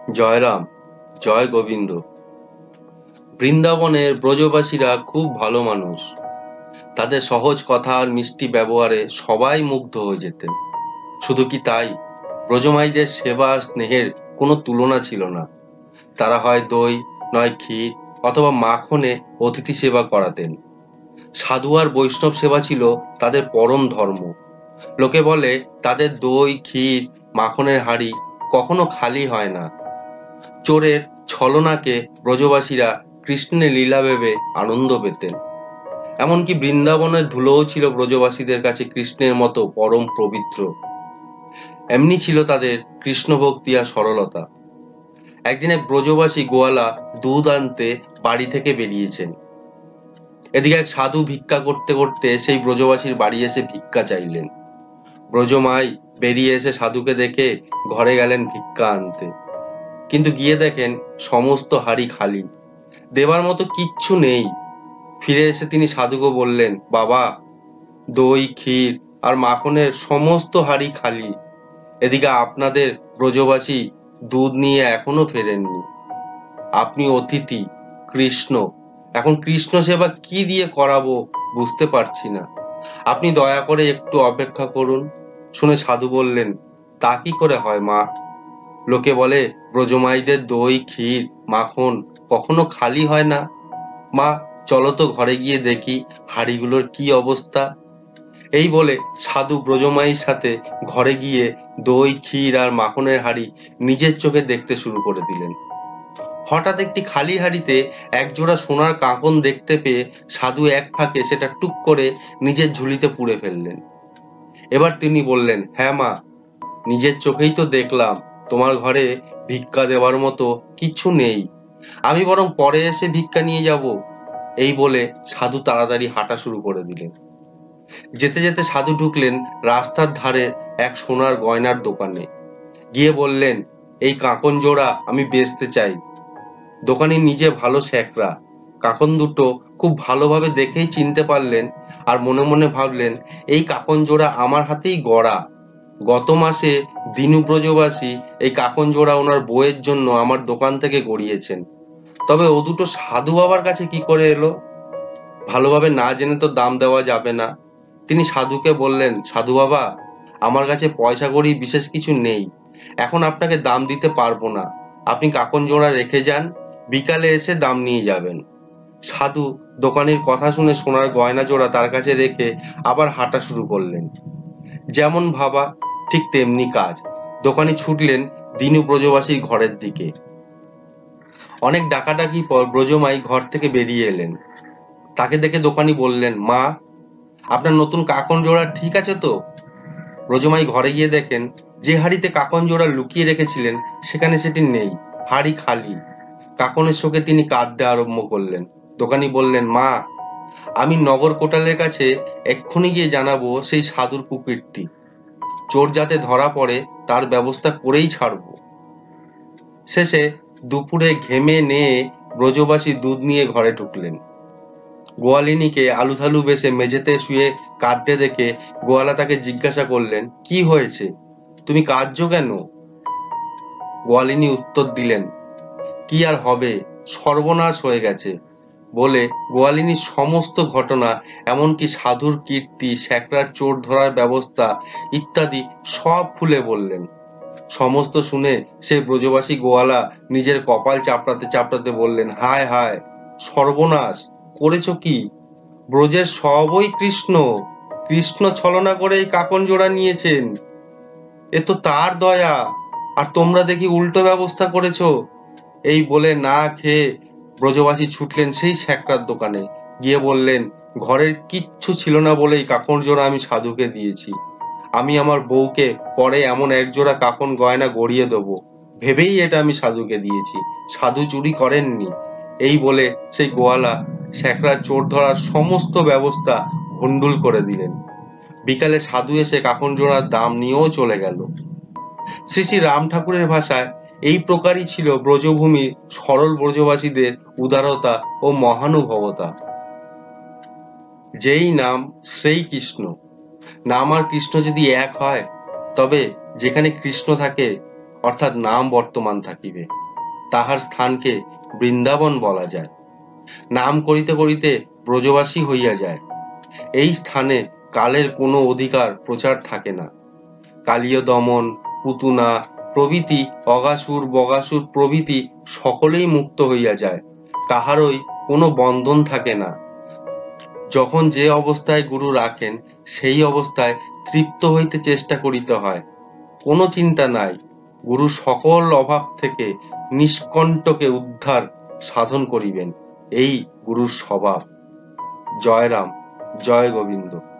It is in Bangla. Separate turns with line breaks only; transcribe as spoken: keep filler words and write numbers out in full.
জয়রাম, জয় গোবিন্দ। বৃন্দাবনের ব্রজবাসীরা খুব ভালো মানুষ। তাদের সহজ কথা আর মিষ্টি ব্যবহারে সবাই মুগ্ধ হয়ে যেতেন। শুধু কি তাই, ব্রজমাইদের সেবা আর স্নেহের কোনো তুলনা ছিল না। তারা হয় দই, নয় ক্ষীর অথবা মাখনে অতিথি সেবা করাতেন। সাধু আর বৈষ্ণব সেবা ছিল তাদের পরম ধর্ম। লোকে বলে তাদের দই, ক্ষীর, মাখনের হাঁড়ি কখনো খালি হয় না। চোরের ছলনাকে ব্রজবাসীরা কৃষ্ণের লীলা ভেবে আনন্দ পেতেন। এমনকি বৃন্দাবনের ধুলোও ছিল ব্রজবাসীদের কাছে কৃষ্ণের মতো পরম পবিত্র। এমনি ছিল তাদের কৃষ্ণ ভক্তি আর সরলতা। একদিন এক ব্রজবাসী গোয়ালা দুধ আনতে বাড়ি থেকে বেরিয়েছেন। এদিকে এক সাধু ভিক্ষা করতে করতে সেই ব্রজবাসীর বাড়ি এসে ভিক্ষা চাইলেন। ব্রজমাই বেরিয়ে এসে সাধুকে দেখে ঘরে গেলেন ভিক্ষা আনতে, কিন্তু গিয়ে দেখেন সমস্ত হাঁড়ি খালি, দেবার মতো কিচ্ছু নেই। ফিরে এসে তিনি সাধুকে বললেন, বাবা, দই, ক্ষীর আর মাখনের সমস্ত হাঁড়ি খালি। এদিকে আপনাদের ব্রজবাসী দুধ নিয়ে এখনো ফেরেননি। আপনি অতিথি, কৃষ্ণ, এখন কৃষ্ণ সেবা কি দিয়ে করাবো বুঝতে পারছি না। আপনি দয়া করে একটু অপেক্ষা করুন। শুনে সাধু বললেন, তা কি করে হয় মা? লোকে বলে ব্রজমাইদের দই, ক্ষীর, মাখন কখনো খালি হয় না। মা, চলো তো ঘরে গিয়ে দেখি হাঁড়িগুলোর কি অবস্থা। এই বলে সাধু ব্রজমাইয়ের সাথে ঘরে গিয়ে দই, ক্ষীর আর মাখনের হাঁড়ি নিজের চোখে দেখতে শুরু করে দিলেন। হঠাৎ একটি খালি হাঁড়িতে একজোড়া সোনার কাঁকন দেখতে পেয়ে সাধু এক ফাঁকে সেটা টুক করে নিজের ঝুলিতে পুরে ফেললেন। এবার তিনি বললেন, হ্যাঁ মা, নিজের চোখেই তো দেখলাম তোমার ঘরে ভিক্ষা দেওয়ার মতো কিছু নেই। আমি বরং পরে এসে ভিক্ষা নিয়ে যাব। এই বলে সাধু তাড়াতাড়ি হাঁটা শুরু করে দিলেন। যেতে যেতে সাধু ঢুকলেন রাস্তার ধারে এক সোনার গয়নার দোকানে। গিয়ে বললেন, এই কাঁকন জোড়া আমি বেচতে চাই। দোকানি নিজে ভালো শেখরা, কাঁকন দুটো খুব ভালোভাবে দেখেই চিনতে পারলেন আর মনে মনে ভাবলেন, এই কাঁকন জোড়া আমার হাতেই গড়া। গত মাসে দিনু ব্রজবাসী এই কাঁকন জোড়া ওনার বউয়ের জন্য আমার দোকান থেকে গড়িয়েছেন। তবে ও দুটো সাধু বাবার কাছে কি করে এলো? ভালোভাবে না জেনে তো দাম দেওয়া যাবে না। তিনি সাধুকে বললেন, সাধু বাবা, আমার কাছে পয়সা কড়ি বিশেষ কিছু নেই, এখন আপনাকে দাম দিতে পারবো না। আপনি কাঁকন জোড়া রেখে যান, বিকালে এসে দাম নিয়ে যাবেন। সাধু দোকানির কথা শুনে সোনার গয়না জোড়া তার কাছে রেখে আবার হাঁটা শুরু করলেন। যেমন ভাবা ঠিক তেমনি কাজ। দোকানি ছুটলেন দিনু ব্রজবাসীর ঘরের দিকে। অনেক ডাকাডাকি পর ব্রজমাই ঘর থেকে বেরিয়ে এলেন। তাকে দেখে দোকানি বললেন, মা, আপনার নতুন কাঁকন জোড়া ঠিক আছে তো? ব্রজমাই ঘরে গিয়ে দেখেন যে হাঁড়িতে কাঁকন জোড়া লুকিয়ে রেখেছিলেন সেখানে সেটি নেই, হাঁড়ি খালি। কাঁকনের শোকে তিনি কাঁদতে আরম্ভ করলেন। দোকানি বললেন, মা, আমি নগর কোটালের কাছে এক্ষুনি গিয়ে জানাবো সেই সাধুর কুকীর্তি। চোর যাতে ধরা পড়ে তার ব্যবস্থা করেই ছাড়বো। শেষে দুপুরে ঘেমে নিয়ে ব্রজবাসী দুধ নিয়ে ঘরে ঢুকলেন। গোয়ালিনীকে আলুথালু বেশে মেঝেতে শুয়ে কাঁদতে দেখে গোয়ালা তাকে জিজ্ঞাসা করলেন, কি হয়েছে, তুমি কাঁদছো কেন? গোয়ালিনী উত্তর দিলেন, কি আর হবে, সর্বনাশ হয়ে গেছে বলে গোয়ালিনীর সমস্ত ঘটনা, এমনকি সাধুর কীর্তি, স্যাকরার চোর ধরার ব্যবস্থা ইত্যাদি সব খুলে বললেন। সমস্ত শুনে সে ব্রজবাসী গোয়ালা নিজের কপাল চাপড়াতে চাপড়াতে বললেন, হায় হায়, সর্বনাশ করেছ কি? ব্রজের সবই কৃষ্ণ, কৃষ্ণ ছলনা করে এই কাঁকন জোড়া নিয়েছেন। এ তো তার দয়া, আর তোমরা দেখি উল্টো ব্যবস্থা করেছ। এই বলে না খেয়ে ব্রজবাসী ছুটলেন সেই স্যাকরার দোকানে। গিয়ে বললেন, ঘরের কিচ্ছু ছিল না বলেই কাঁকন জোড়া আমি সাধুকে দিয়েছি। আমি আমার বউকে পরে এমন এক জোড়া কাঁকন গয়না গড়িয়ে দেবো ভেবেই এটা আমি সাধুকে দিয়েছি, সাধু চুরি করেননি। এই বলে সেই গোয়ালা স্যাকরার চোর ধরার সমস্ত ব্যবস্থা ভন্ডুল করে দিলেন। বিকালে সাধু এসে কাঁকন জোড়ার দাম নিয়েও চলে গেল। শ্রী শ্রী রাম ঠাকুরের ভাষায় এই প্রকারই ছিল ব্রজভূমির সরল ব্রজবাসীদের উদারতা ও মহানুভবতা। যেই নাম সেই কৃষ্ণ। নাম আর কৃষ্ণ যদি এক হয়, তবে যেখানে কৃষ্ণ থাকে অর্থাৎ নাম বর্তমান থাকিবে, তাহার স্থানকে বৃন্দাবন বলা যায়। নাম করিতে করিতে ব্রজবাসী হইয়া যায়। এই স্থানে কালের কোনো অধিকার প্রচার থাকে না। কালীয় দমন, পুতুনা প্রভৃতি, অগাসুর বগাসুর প্রভৃতি সকলেই মুক্ত হইয়া যায়, কাহারই কোনো বন্ধন থাকে না। যখন যে অবস্থায় গুরু রাখেন সেই অবস্থায় তৃপ্ত হইতে চেষ্টা করিতে হয়। কোনো চিন্তা নাই, গুরু সকল অভাব থেকে নিষ্কণ্টকে উদ্ধার সাধন করিবেন, এই গুরুর স্বভাব। জয় রাম, জয় গোবিন্দ।